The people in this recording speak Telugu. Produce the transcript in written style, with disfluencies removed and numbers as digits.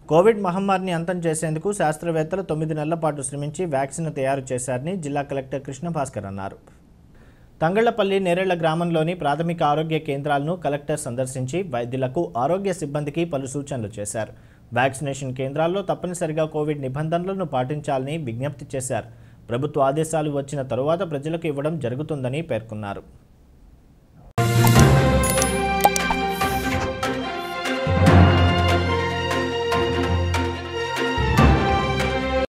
కోవిడ్ మహమ్మారిని అంతం చేసేందుకు శాస్త్రవేత్తలు 9 నెలల పాటు శ్రమించి వ్యాక్సిన్ తయారు చేశారని జిల్లా కలెక్టర్ కృష్ణభాస్కర్ అన్నారు. తంగళ్లపల్లి నేరేళ్ల గ్రామంలోని ప్రాథమిక ఆరోగ్య కేంద్రాలను కలెక్టర్ సందర్శించి వైద్యులకు, ఆరోగ్య సిబ్బందికి పలు సూచనలు చేశారు. వ్యాక్సినేషన్ కేంద్రాల్లో తప్పనిసరిగా కోవిడ్ నిబంధనలను పాటించాలని విజ్ఞప్తి చేశారు. ప్రభుత్వ ఆదేశాలు వచ్చిన తరువాత ప్రజలకు ఇవ్వడం జరుగుతుందని పేర్కొన్నారు.